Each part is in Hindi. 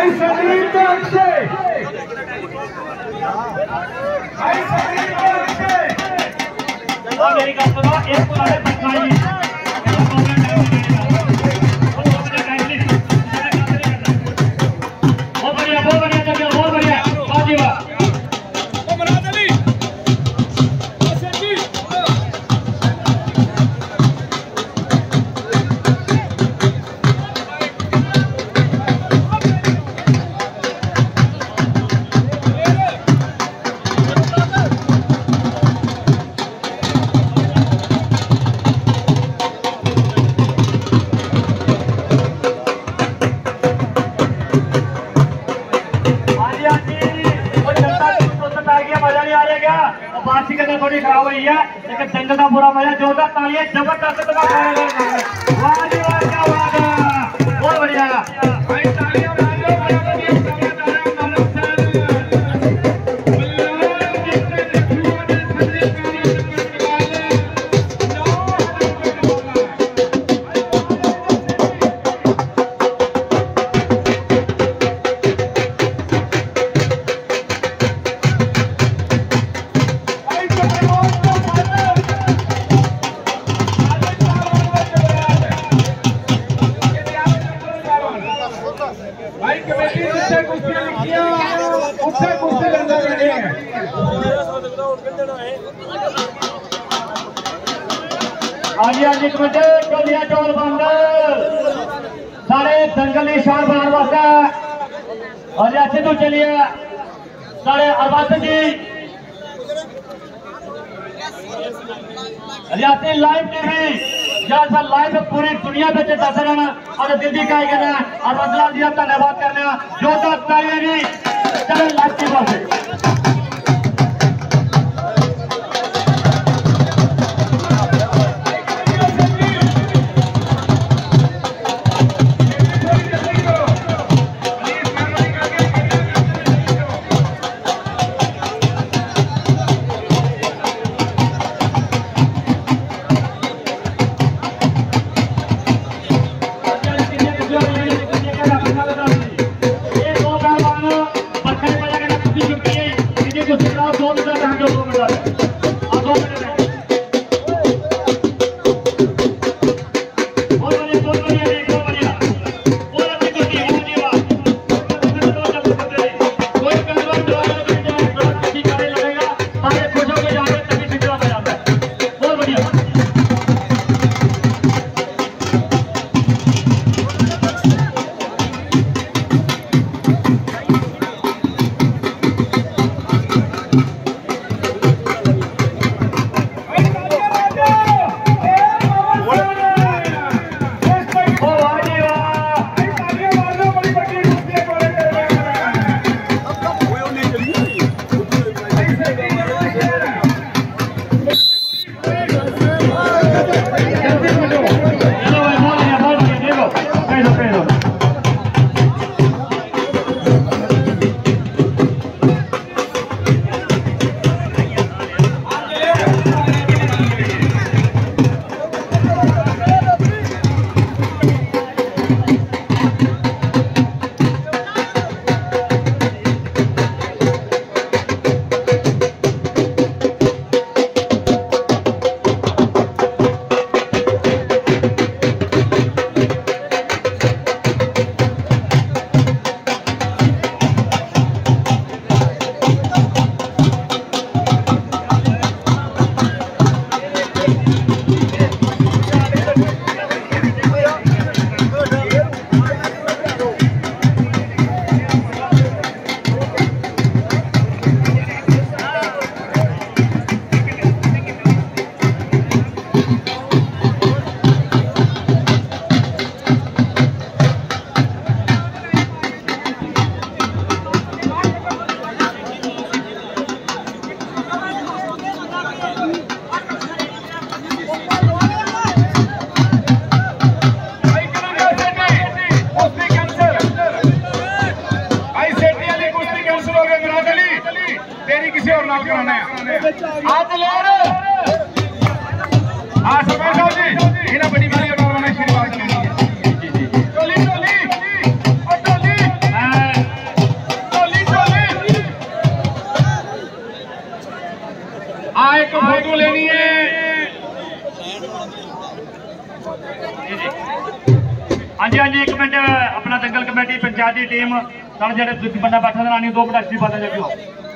मेरी गल सुनो एक पुराने पटनाई बहुत बढ़िया चल बहुत बढ़िया बाजी वाह बातचीत करना थोड़ी खराब हुई है लेकिन जंगल का पूरा मजा जोरदार तालियां जबरदस्त वाह जी वाह क्या बात है बहुत बढ़िया भाई तालियां चलिए चौल बंद सारे दंगल निशान बनाने वास्ते और ऐसे तो चलिए सारे अरबाज जी रियासी लाइव टीवी जहाँ लाइव पूरी दुनिया में दस रहे और दिल की कही गए और बदलाव जी धन्यवाद करने जो तक चाहिए चलो लाइव की बात एक फोटो लेनी है। हाँ जी एक मिनट अपना दंगल कमेटी पंचायत की टीम जो बंदा बैठा लानी 2 मिनट एक्चुअली बात जब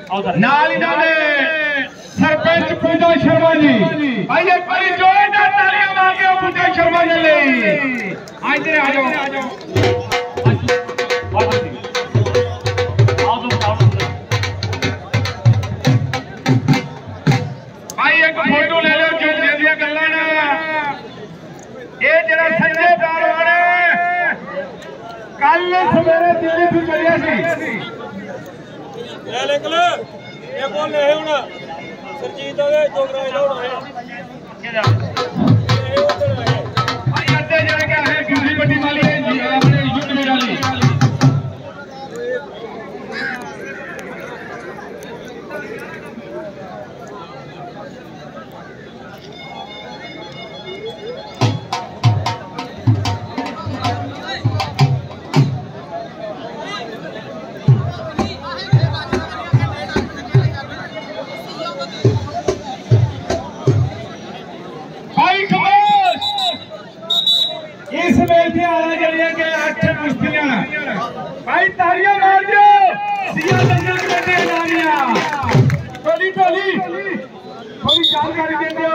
सरपंच पूजा शर्मा जी भाई एक बार जोरदार तालियां मार के पूजा शर्मा जी ले आज आ जाओ भाई एक फोटो ले लो जो दिया गल्ला ना ये जरा संजय पहलवान कल सवेरे दिल्ली तो चलिया सी ले निकल ये कौन है हुन सरजीत होवे जोगराज दा होना है भाई अड्डे जरा क्या है दूसरी बड़ी वाली है जी आपने युद्ध में डाली भाई तालियां मार दो सिया दंगल कमेटी लानिया टोली टोली थोड़ी जानकारी दे दो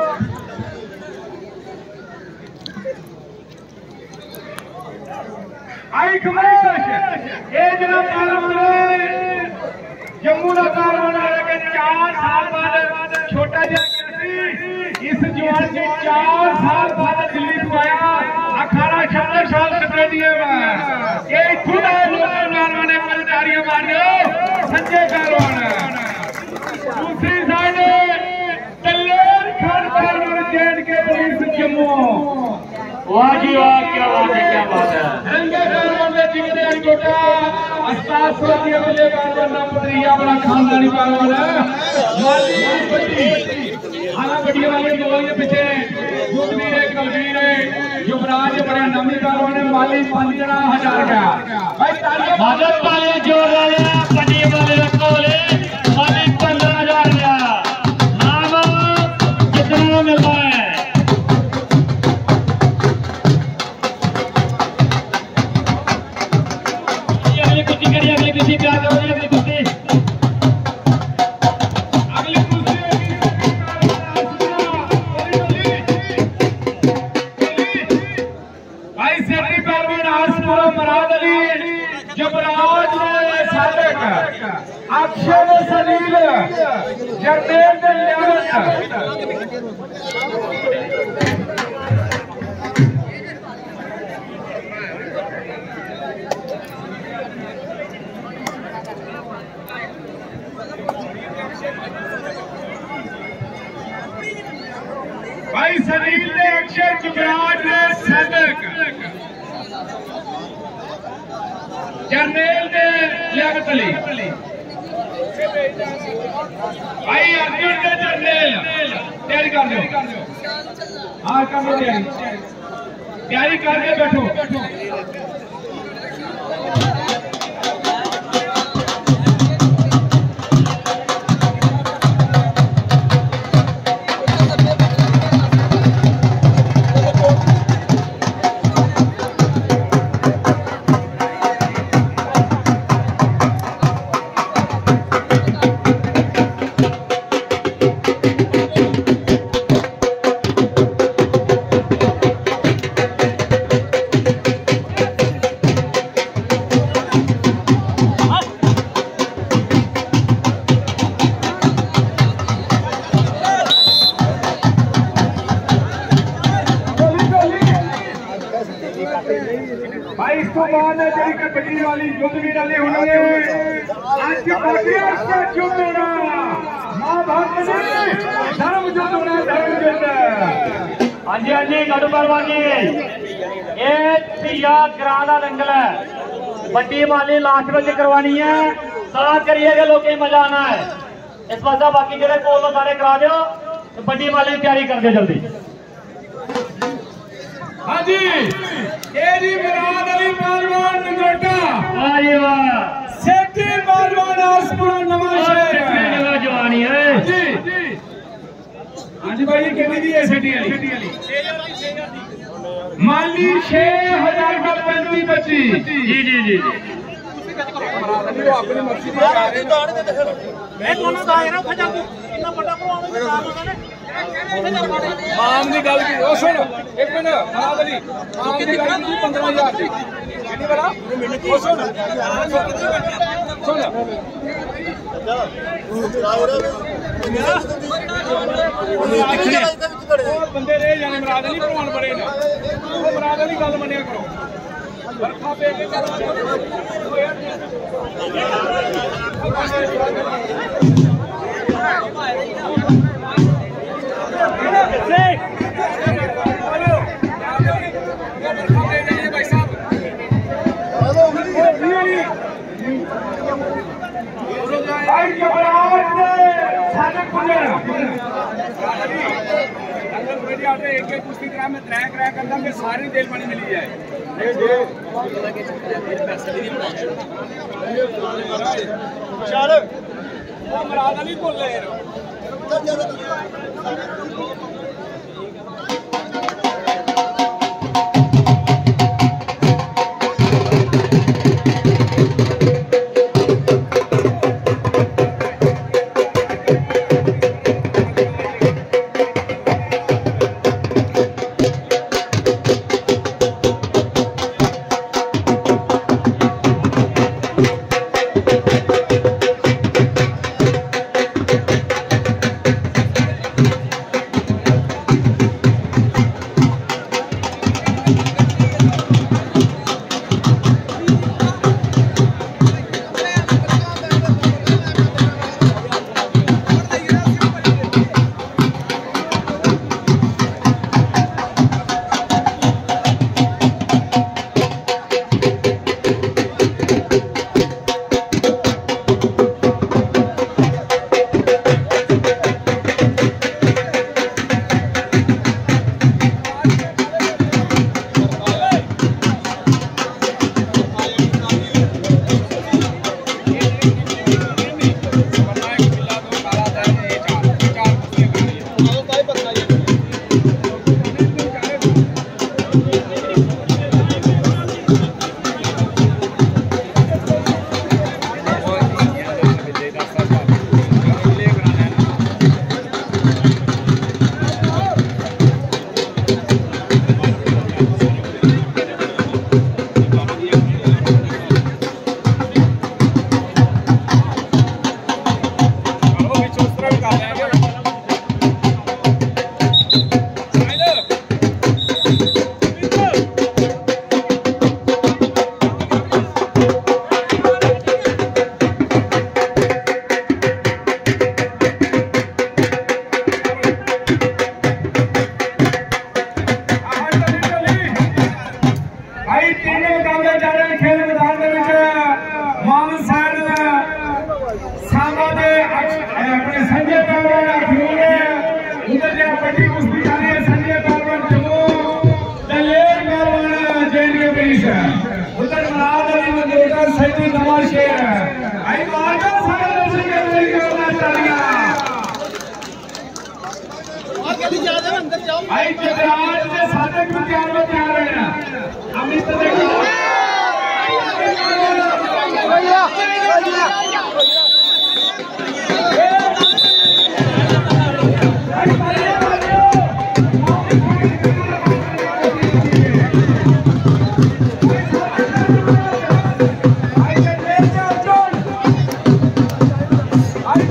आई खमोश ये जनाब पहलवान जम्मू का पहलवान आ के 4 साल बाद छोटा जिहा इस जवान के 4 साल बाद दिल्ली को आया अखाड़ा 76 साल सत्रह ये खुद ने तालियां मार दो संजय पहलवान दूसरी साइड दलेर खान पहलवान जेड के पुलिस जम्मू वाह जी वाह क्या बात है क्या बात है संजय पहलवान ने जिगरे कोटा अस्ताद सोतिया वाले पहलवान नाम पत्रिया बड़ा खानदानी पहलवान है माली बड़ी हां बड़ी वाले दो के पीछे युद्धवीर है कलवीर है युवराज बड़ा नामी पहलवान है माली 5000 का भाई तालियां मदद वाले जोर वाले पटी वाले रखोले माली 15000 का नाम कितना मिलता है अगली कुश्ती करिए अगली कुश्ती प्यार करो अगली कुश्ती अक्षर सलील जरनेल दे लियाकत भाई सलील ने अक्षर जुबराज ने सदक जरनेल दे लियाकत अली भाई अर्जुन के जरनेल तैयारी कर दो हाँ कर लो तैयारी करके बैठो भाई इसको बाद जी कबड्डी वाली युद्धवीर वाले होंगे आज युद्ध होना मां भारत धर्म युद्ध होना धर्म युद्ध हाँ जी गढ़ पहलवान जी ये धिया ग्रां का दंगल है बड्डी माली लास्ट में करवानी है साथ करिए लोग मजा आना है इस पास बाकी जो कोल सारे करा दो बड्डी माली की तैयारी कर दो जल्दी हाँ जी मुराद अली पहलवान नगरोटा सेठी पहलवान आसपुरा नवा शहर जवानी है जी कितनी दी है सिटी वाली माली 6000 का 35 25 जी जी जी अपनी मर्जी से आ रहे मैं दोनों दा रहा उठा जा तू इतना बड़ा भरावे ते दाम होने आम दी गल की ओ सुन एक मिनट मराद अली आम दी गल की 15000 दी कितनी बड़ा ओ सुन बंदे रह जाने मराद अली भरवान बड़े ने वो मराद अली गल मनिया करो बरखा पे के एक कुश्ती करा मैं त्रैक क्रैक करता मैं सारी तेल पानी मिली जाए चल मराद अली बोल रहे हैं भाई जगराज के सारे भी तैयार रहना अमित देखो